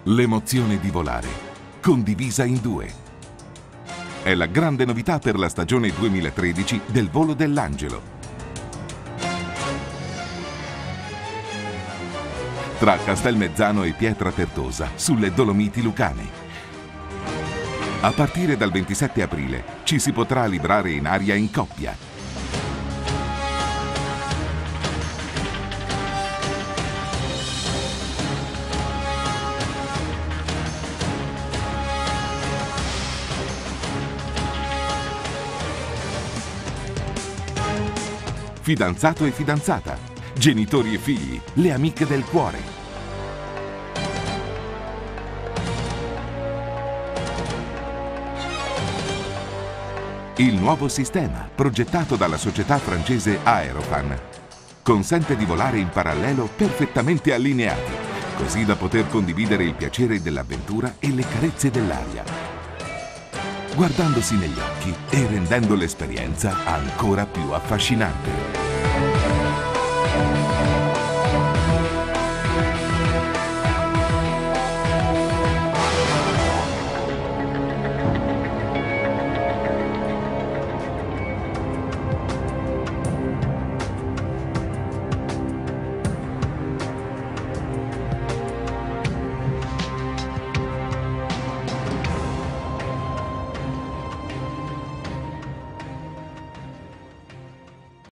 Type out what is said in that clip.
L'emozione di volare, condivisa in due. È la grande novità per la stagione 2013 del volo dell'Angelo. Tra Castelmezzano e Pietra Pertosa, sulle Dolomiti Lucane. A partire dal 27 aprile ci si potrà librare in aria in coppia. Fidanzato e fidanzata, genitori e figli, le amiche del cuore. Il nuovo sistema, progettato dalla società francese Aerofan, consente di volare in parallelo perfettamente allineati, così da poter condividere il piacere dell'avventura e le carezze dell'aria, guardandosi negli occhi e rendendo l'esperienza ancora più affascinante.